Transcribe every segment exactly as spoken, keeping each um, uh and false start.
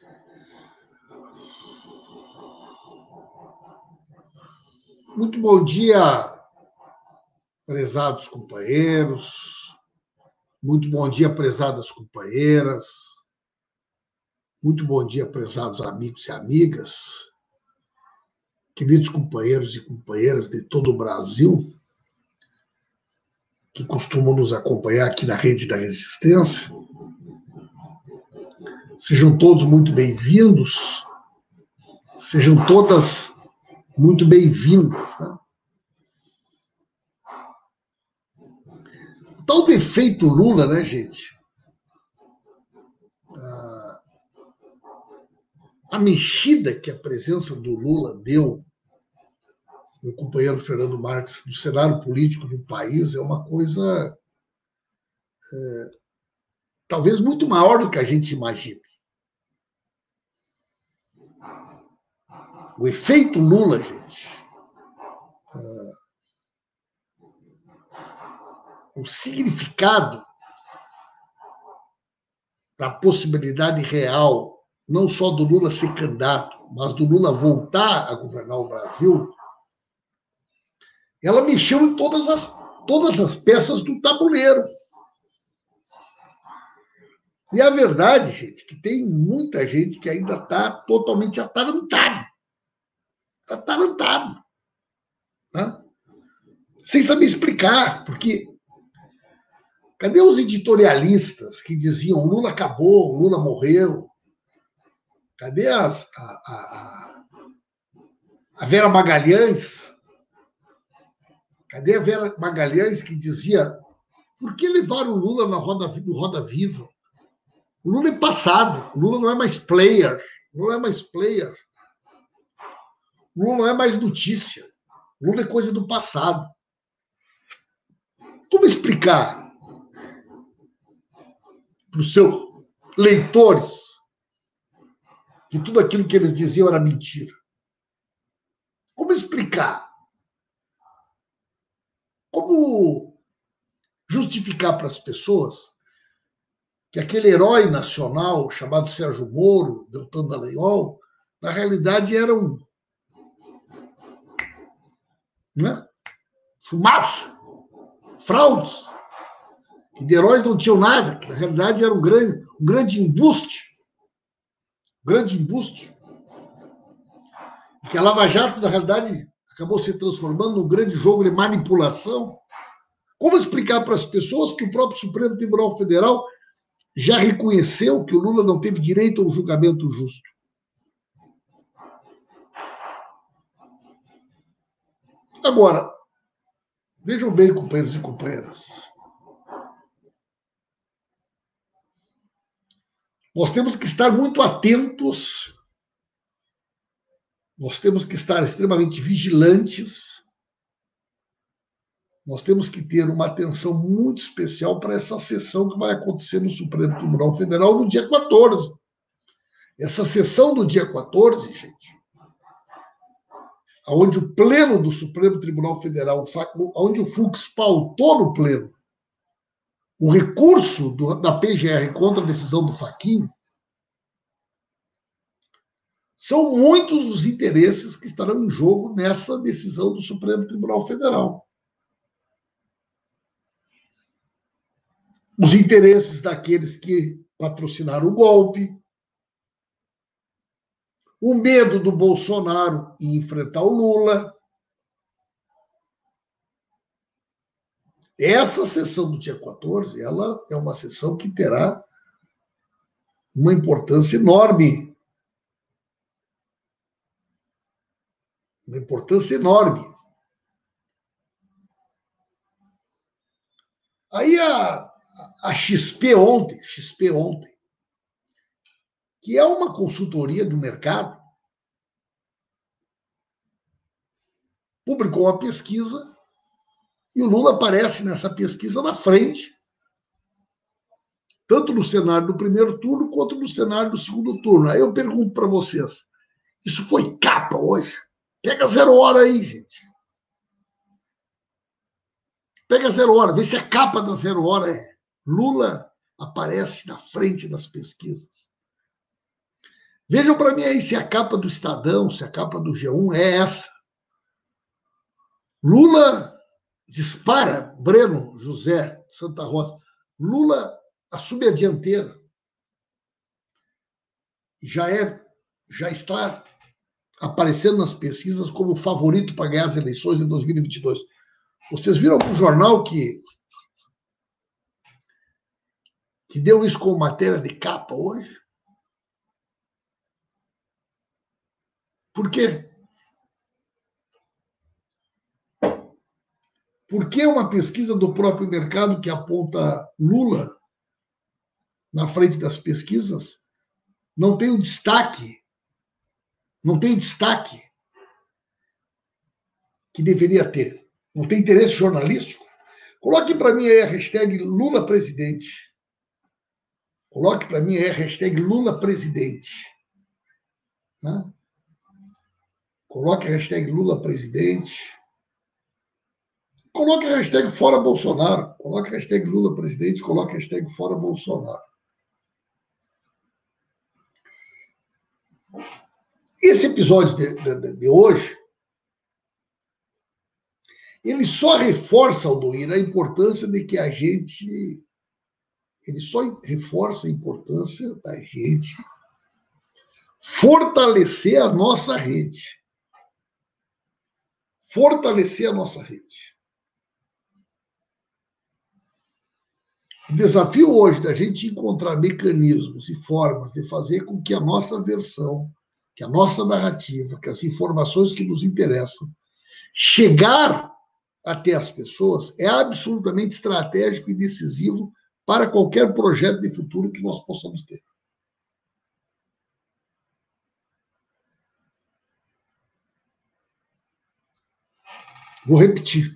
Muito bom dia, prezados companheiros. Muito bom dia, prezadas companheiras. Muito bom dia, prezados amigos e amigas. Queridos companheiros e companheiras de todo o Brasil, que costumam nos acompanhar aqui na Rede da Resistência. Sejam todos muito bem-vindos. Sejam todas muito bem-vindas, tá? O tal defeito Lula, né, gente? Ah, a mexida que a presença do Lula deu, meu companheiro Fernando Marques, do cenário político do país é uma coisa é, talvez muito maior do que a gente imagina. O efeito Lula, gente, é, o significado da possibilidade real, não só do Lula ser candidato, mas do Lula voltar a governar o Brasil, ela mexeu em todas as, todas as peças do tabuleiro. E a verdade, gente, que tem muita gente que ainda está totalmente atarantado. Atarantado. Né? Sem saber explicar, porque cadê os editorialistas que diziam Lula acabou, Lula morreu? Cadê as, a, a, a Vera Magalhães? Cadê a Vera Magalhães que dizia por que levaram o Lula na roda, no Roda Viva? O Lula é passado, o Lula não é mais player, o Lula é mais player. O Lula não é mais notícia, o Lula é coisa do passado. Como explicar para os seus leitores que tudo aquilo que eles diziam era mentira? Como explicar? Como justificar para as pessoas que aquele herói nacional chamado Sérgio Moro, Deltan Dallagnol, na realidade era um, né? Fumaça, fraudes, que de heróis não tinham nada, que na realidade era um grande, um grande embuste, um grande embuste, e que a Lava Jato, na realidade, acabou se transformando num grande jogo de manipulação. Como explicar para as pessoas que o próprio Supremo Tribunal Federal já reconheceu que o Lula não teve direito a um julgamento justo? Agora, vejam bem, companheiros e companheiras, nós temos que estar muito atentos, nós temos que estar extremamente vigilantes, nós temos que ter uma atenção muito especial para essa sessão que vai acontecer no Supremo Tribunal Federal no dia quatorze. Essa sessão do dia quatorze, gente, onde o pleno do Supremo Tribunal Federal, onde o Fux pautou no pleno o recurso do, da P G R contra a decisão do Fachin, são muitos os interesses que estarão em jogo nessa decisão do Supremo Tribunal Federal. Os interesses daqueles que patrocinaram o golpe, o medo do Bolsonaro em enfrentar o Lula. Essa sessão do dia quatorze, ela é uma sessão que terá uma importância enorme. Uma importância enorme. Aí a, a X P ontem, X P ontem, que é uma consultoria do mercado, publicou uma pesquisa e o Lula aparece nessa pesquisa na frente, tanto no cenário do primeiro turno quanto no cenário do segundo turno. Aí eu pergunto para vocês, isso foi capa hoje? Pega zero hora aí, gente. Pega zero hora, vê se a capa da zero hora é Lula aparece na frente das pesquisas. Vejam para mim aí se a capa do Estadão, se a capa do G um é essa. Lula dispara, Breno José Santa Rosa. Lula assume a dianteira. Já, é, já está aparecendo nas pesquisas como favorito para ganhar as eleições em dois mil e vinte e dois. Vocês viram algum jornal que, que deu isso como matéria de capa hoje? Por quê? Por que uma pesquisa do próprio mercado que aponta Lula na frente das pesquisas não tem o destaque, não tem o destaque que deveria ter? Não tem interesse jornalístico? Coloque para mim aí a hashtag Lula presidente. Coloque para mim aí a hashtag Lula presidente. Né? Coloque a hashtag Lula presidente. Coloque a hashtag fora Bolsonaro. Coloque a hashtag Lula presidente. Coloque a hashtag fora Bolsonaro. Esse episódio de, de, de hoje, ele só reforça, Aldoir, a importância de que a gente... Ele só reforça a importância da gente fortalecer a nossa rede. Fortalecer a nossa rede. O desafio hoje da gente encontrar mecanismos e formas de fazer com que a nossa versão, que a nossa narrativa, que as informações que nos interessam, chegar até as pessoas é absolutamente estratégico e decisivo para qualquer projeto de futuro que nós possamos ter. Vou repetir.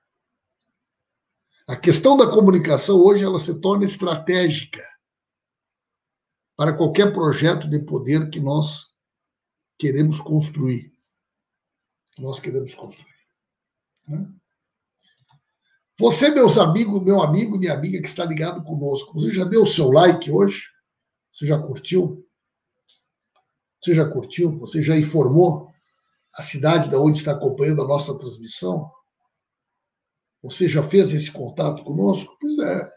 A questão da comunicação hoje ela se torna estratégica para qualquer projeto de poder que nós queremos construir. Que nós queremos construir. Né? Você, meus amigos, meu amigo e minha amiga que está ligado conosco, você já deu o seu like hoje? Você já curtiu? Você já curtiu? Você já informou a cidade da onde está acompanhando a nossa transmissão? Você já fez esse contato conosco? Pois é.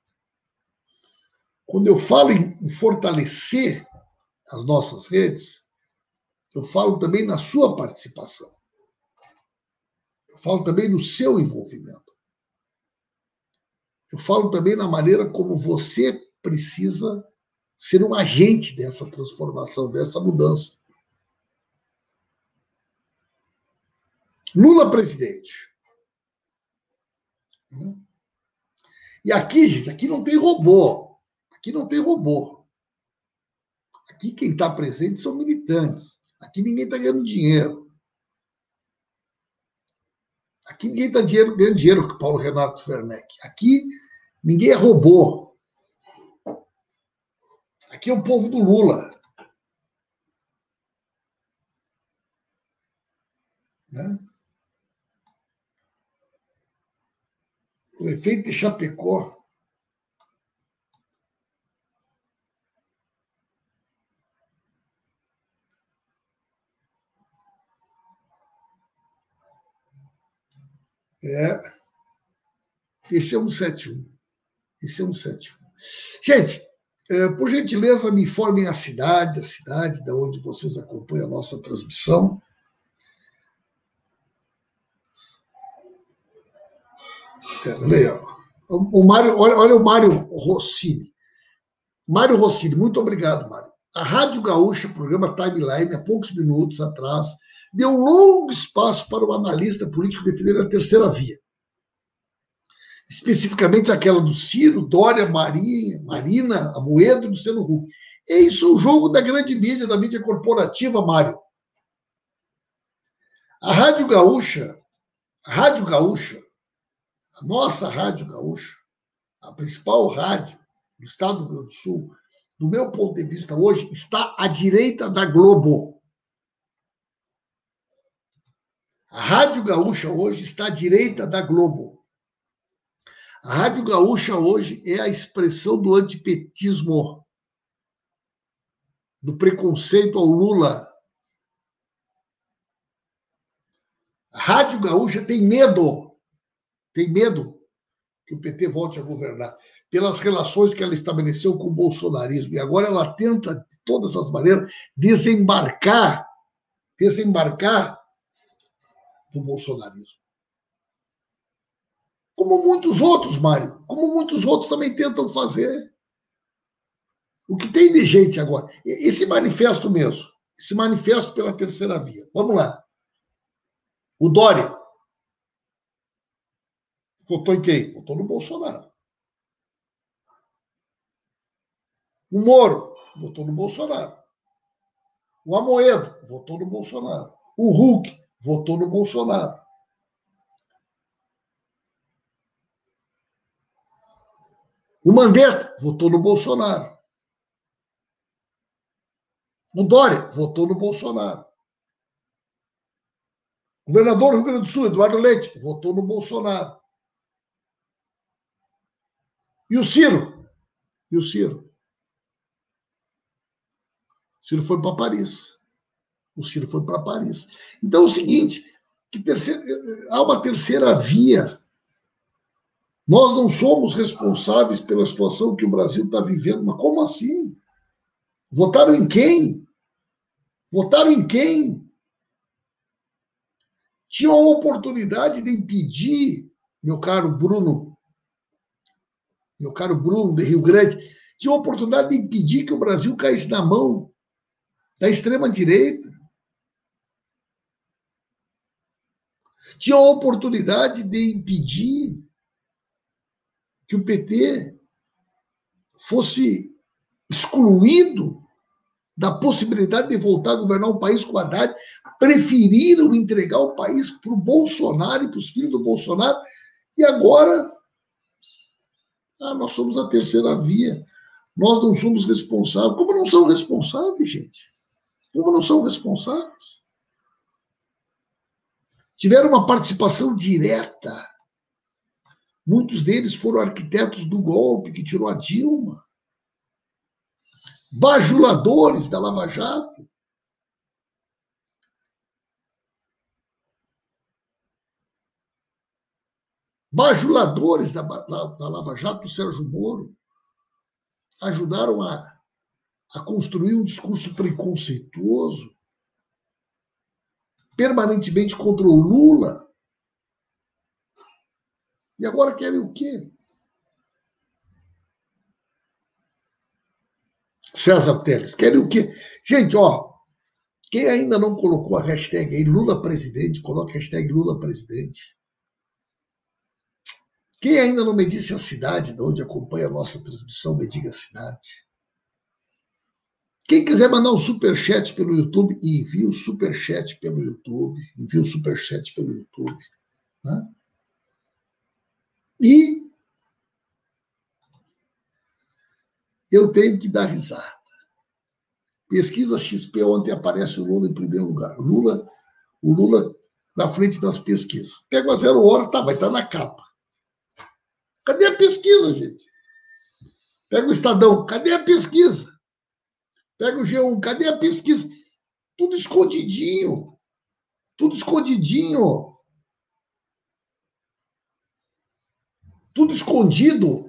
Quando eu falo em fortalecer as nossas redes, eu falo também na sua participação. Eu falo também no seu envolvimento. Eu falo também na maneira como você precisa ser um agente dessa transformação, dessa mudança. Lula presidente. E aqui, gente, aqui não tem robô. Aqui não tem robô. Aqui quem está presente são militantes. Aqui ninguém está ganhando dinheiro. Aqui ninguém está ganhando dinheiro com o Paulo Renato Werneck. Aqui ninguém é robô. Aqui é o povo do Lula. Né? O prefeito de Chapecó. É. Esse é um sete um. Esse é um sete um. Gente, é, por gentileza, me informem a cidade, a cidade da onde vocês acompanham a nossa transmissão. É, legal. O Mário, olha, olha o Mário Rossini. Mário Rossini, muito obrigado, Mário. A Rádio Gaúcha, programa Timeline, há poucos minutos atrás, deu um longo espaço para o analista político defender a terceira via. Especificamente aquela do Ciro, Dória, Maria, Marina, Amoedo e Luciano Huck. É isso o jogo da grande mídia, da mídia corporativa, Mário. A Rádio Gaúcha, a Rádio Gaúcha, a nossa Rádio Gaúcha, a principal rádio do estado do Rio Grande do Sul, do meu ponto de vista hoje, está à direita da Globo. A Rádio Gaúcha hoje está à direita da Globo. A Rádio Gaúcha hoje é a expressão do antipetismo. do preconceito ao Lula. A Rádio Gaúcha tem medo, tem medo que o P T volte a governar, pelas relações que ela estabeleceu com o bolsonarismo. E agora ela tenta, de todas as maneiras, desembarcar, desembarcar do bolsonarismo. Como muitos outros, Mário, como muitos outros também tentam fazer. O que tem de gente agora? Esse manifesto mesmo, esse manifesto pela terceira via. Vamos lá. O Dória votou em quem? Votou no Bolsonaro. O Moro votou no Bolsonaro. O Amoedo votou no Bolsonaro. O Hulk votou no Bolsonaro. O Mandetta votou no Bolsonaro. O Dória votou no Bolsonaro. O governador do Rio Grande do Sul, Eduardo Leite, votou no Bolsonaro. E o Ciro? E o Ciro? O Ciro foi para Paris. O Ciro foi para Paris. Então é o seguinte, que terceira, há uma terceira via. Nós não somos responsáveis pela situação que o Brasil está vivendo. Mas como assim? Votaram em quem? Votaram em quem? Tinham a oportunidade de impedir, meu caro Bruno, meu caro Bruno de Rio Grande, tinham a oportunidade de impedir que o Brasil caísse na mão da extrema-direita. Tinham a oportunidade de impedir que o P T fosse excluído da possibilidade de voltar a governar o país com o Haddad, preferiram entregar o país para o Bolsonaro e para os filhos do Bolsonaro, e agora ah, nós somos a terceira via, nós não somos responsáveis. Como não são responsáveis, gente? Como não são responsáveis? Tiveram uma participação direta. Muitos deles foram arquitetos do golpe que tirou a Dilma. Bajuladores da Lava Jato. Bajuladores da, da, da Lava Jato do Sérgio Moro. Ajudaram a, a construir um discurso preconceituoso, permanentemente contra o Lula. E agora querem o quê? César Telles, querem o quê? Gente, ó, quem ainda não colocou a hashtag aí Lula presidente, coloque a hashtag Lula presidente. Quem ainda não me disse a cidade de onde acompanha a nossa transmissão, me diga a cidade. Quem quiser mandar um superchat pelo YouTube, envie o superchat pelo YouTube. Envie o superchat pelo YouTube. Né? E eu tenho que dar risada. Pesquisa X P ontem aparece o Lula em primeiro lugar. Lula, o Lula na frente das pesquisas. Pega a zero hora, tá, vai estar na capa. Cadê a pesquisa, gente? Pega o Estadão, cadê a pesquisa? Pega o G um, cadê a pesquisa? Tudo escondidinho. Tudo escondidinho. Tudo escondido.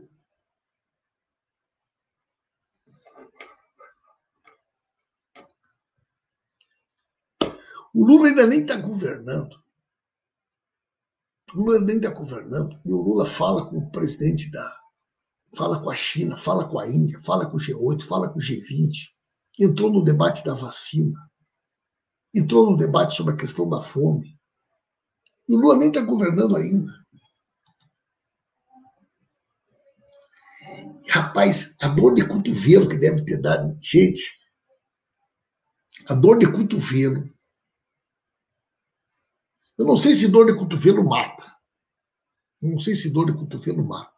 O Lula ainda nem está governando. O Lula nem está governando. E o Lula fala com o presidente da... Fala com a China, fala com a Índia, fala com o G oito, fala com o G vinte. Entrou no debate da vacina. Entrou no debate sobre a questão da fome. E o Lula nem está governando ainda. Rapaz, a dor de cotovelo que deve ter dado... Gente, a dor de cotovelo... Eu não sei se dor de cotovelo mata. Eu não sei se dor de cotovelo mata.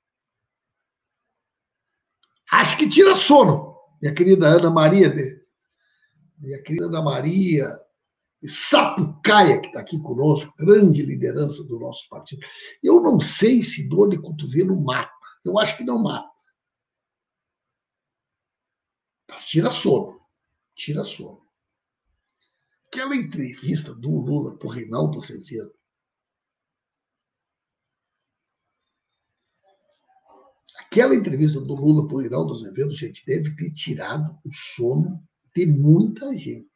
Acho que tira sono. Minha querida Ana Maria, minha querida Ana Maria Sapucaia, que está aqui conosco, grande liderança do nosso partido. Eu não sei se dor de cotovelo mata. Eu acho que não mata. Mas tira sono. tira sono. Aquela entrevista do Lula para o Reinaldo Azevedo, aquela entrevista do Lula para o Reinaldo Azevedo, gente, deve ter tirado o sono de muita gente.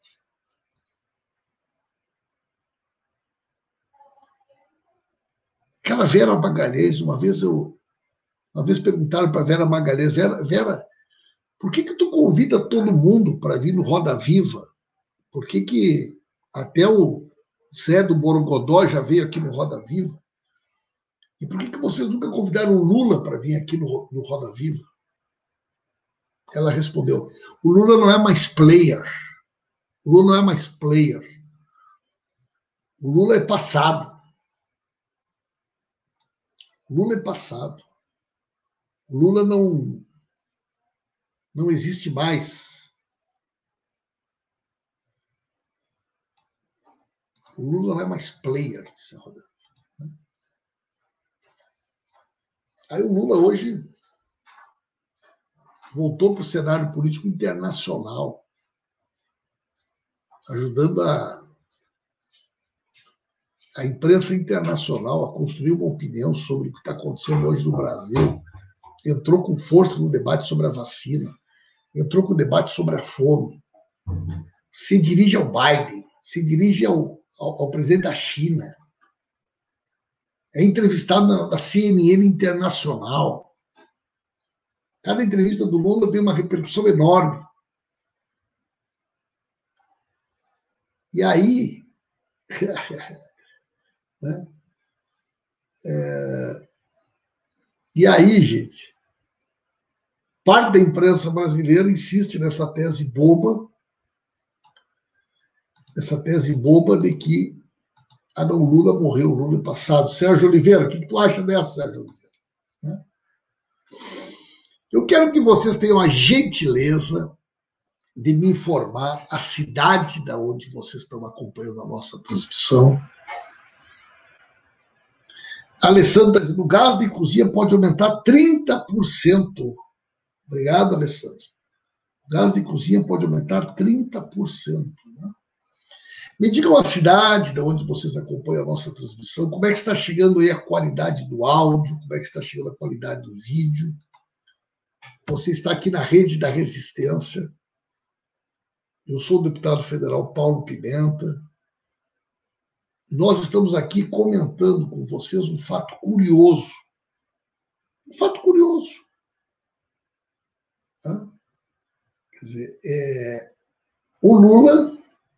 Aquela Vera Magalhães, uma vez eu, uma vez perguntaram para Vera Magalhães, Vera, Vera, por que que tu convida todo mundo para vir no Roda Viva? Por que que até o Zé do Borogodó já veio aqui no Roda Viva? E por que que vocês nunca convidaram o Lula para vir aqui no, no Roda Viva? Ela respondeu, o Lula não é mais player. O Lula não é mais player. O Lula é passado. O Lula é passado. O Lula não, não existe mais. O Lula não é mais player, disse a Roda. Aí o Lula hoje voltou para o cenário político internacional, ajudando a, a imprensa internacional a construir uma opinião sobre o que está acontecendo hoje no Brasil. Entrou com força no debate sobre a vacina, entrou com o debate sobre a fome, se dirige ao Biden, se dirige ao, ao, ao presidente da China, é entrevistado na, na C N N internacional. Cada entrevista do Lula tem uma repercussão enorme. E aí, né? é, e aí, gente, parte da imprensa brasileira insiste nessa tese boba, essa tese boba de que ah, não, o Lula morreu, o Lula é passado. Sérgio Oliveira, o que tu acha dessa, Sérgio Oliveira? Né? Eu quero que vocês tenham a gentileza de me informar a cidade da onde vocês estão acompanhando a nossa transmissão. A Alessandra está dizendo, o gás de cozinha pode aumentar trinta por cento. Obrigado, Alessandro. O gás de cozinha pode aumentar trinta por cento. Né? Me digam a cidade de onde vocês acompanham a nossa transmissão, como é que está chegando aí a qualidade do áudio, como é que está chegando a qualidade do vídeo. Você está aqui na Rede da Resistência. Eu sou o deputado federal Paulo Pimenta. E nós estamos aqui comentando com vocês um fato curioso. Um fato curioso. Tá? Quer dizer, é... o Lula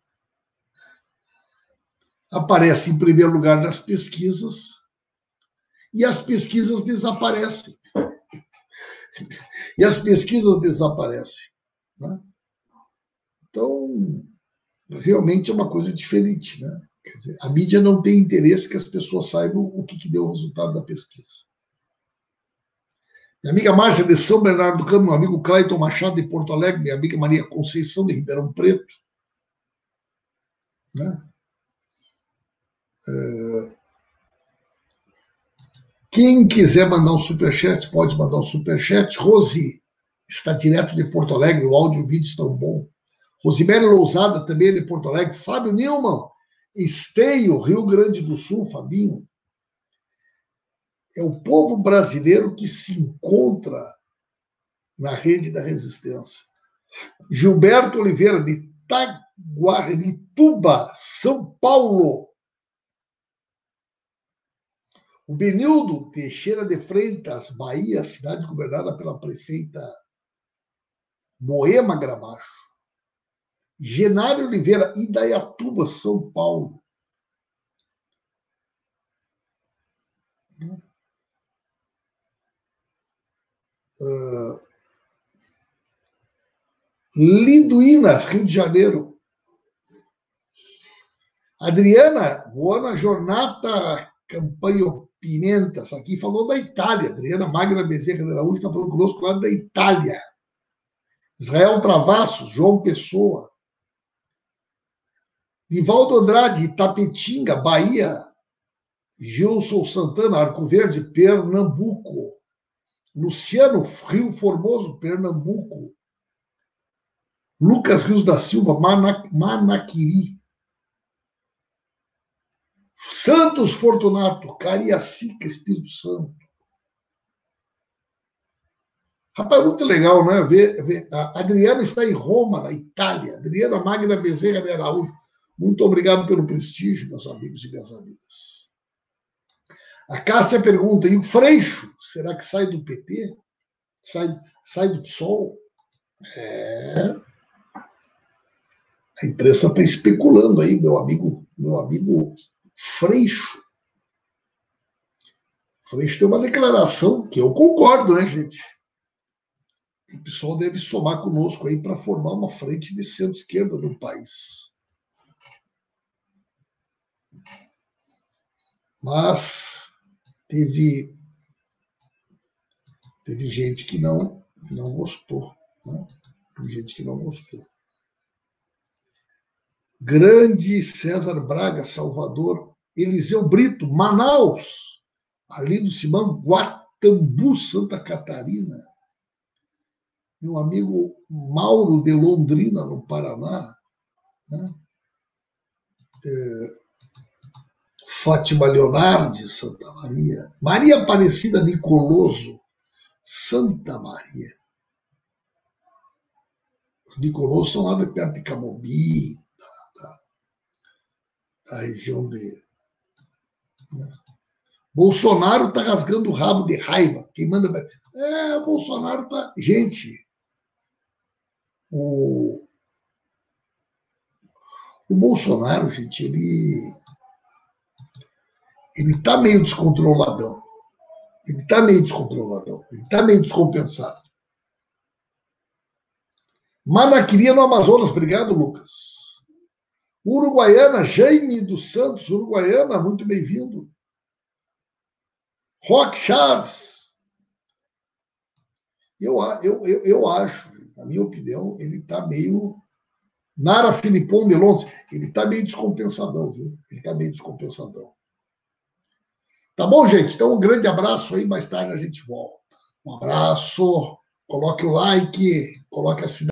aparece em primeiro lugar nas pesquisas e as pesquisas desaparecem. E as pesquisas desaparecem. Né? Então, realmente é uma coisa diferente. Né? Quer dizer, a mídia não tem interesse que as pessoas saibam o que, que deu o resultado da pesquisa. Minha amiga Márcia de São Bernardo do Campo, meu amigo Clayton Machado de Porto Alegre, minha amiga Maria Conceição de Ribeirão Preto. Né? Quem quiser mandar um superchat, pode mandar um superchat. Rose está direto de Porto Alegre, o áudio e o vídeo estão bom. Rosemary Lousada também de Porto Alegre. Fábio Nilman, Esteio, Rio Grande do Sul, Fabinho. É o povo brasileiro que se encontra na Rede da Resistência. Gilberto Oliveira, de Taguarituba, São Paulo. O Benildo Teixeira de Freitas, Bahia, cidade governada pela prefeita Moema Gramacho. Genário Oliveira, Indaiatuba, São Paulo. Uh, Linduína, Rio de Janeiro. Adriana, Buona Jornada, Campanho Pimentas, aqui falou da Itália. Adriana Magna Bezerra de Araújo está falando conosco lá da Itália. Israel Travassos, João Pessoa. Nivaldo Andrade, Itapetinga, Bahia. Gilson Santana, Arco Verde, Pernambuco. Luciano, Rio Formoso, Pernambuco. Lucas Rios da Silva, Mana, Manaquiri. Santos Fortunato, Cariacica, Espírito Santo. Rapaz, muito legal, né? Ver, ver. A Adriana está em Roma, na Itália. Adriana Magna Bezerra de Araújo. Muito obrigado pelo prestígio, meus amigos e minhas amigas. A Cássia pergunta, e o Freixo, será que sai do P T? Sai, sai do P SOL? É... A imprensa está especulando aí, meu amigo, meu amigo Freixo. Freixo tem uma declaração que eu concordo, né, gente? O pessoal deve somar conosco aí para formar uma frente de centro-esquerda no país. Mas teve, teve gente que não, não gostou. Né? Teve gente que não gostou. Grande César Braga, Salvador. Eliseu Brito, Manaus. Ali do Simão, Guatambu, Santa Catarina. Meu amigo Mauro de Londrina, no Paraná. Né? É, Fátima Leonardi, Santa Maria. Maria Aparecida Nicoloso, Santa Maria. Os Nicolosos são lá de perto de Camobi, da, da, da região de... Né? Bolsonaro está rasgando o rabo de raiva. Quem manda... É, o Bolsonaro está... Gente, o... o Bolsonaro, gente, ele... ele está meio descontroladão. Ele está meio descontroladão. Ele está meio descompensado. Manaquiri no Amazonas. Obrigado, Lucas. Uruguaiana, Jaime dos Santos, Uruguaiana, muito bem-vindo. Roque Chaves. Eu, eu, eu, eu acho, na minha opinião, ele está meio... Nara Filipon de Londres, ele está meio descompensadão, viu? Ele está meio descompensadão. Tá bom, gente? Então, um grande abraço aí. Mais tarde a gente volta. Um abraço. Coloque o like, coloque a cidade.